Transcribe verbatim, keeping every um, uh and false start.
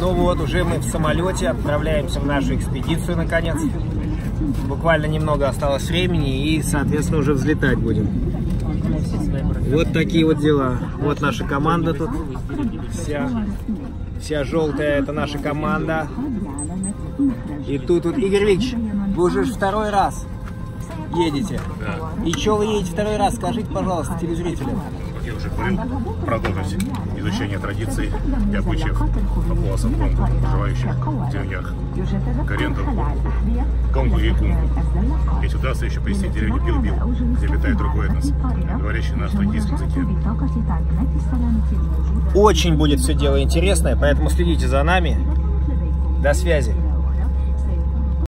Ну вот, уже мы в самолете, отправляемся в нашу экспедицию наконец. Буквально немного осталось времени и, соответственно, уже взлетать будем. Вот такие вот дела. Вот наша команда тут. Вся, вся желтая, это наша команда. И тут вот, Игорь Викторович, вы уже второй раз едете. Да. И что вы едете второй раз? Скажите, пожалуйста, телезрителям. Как я уже говорил, продолжить изучение традиций и обычаев папуасов Конгу, проживающих в деревнях Каренду, Конгу и Кунгу. Если удастся еще посетить деревню Билбил, где обитает другой этнос, говорящий на австралийском языке. Очень будет все дело интересное, поэтому следите за нами. До связи.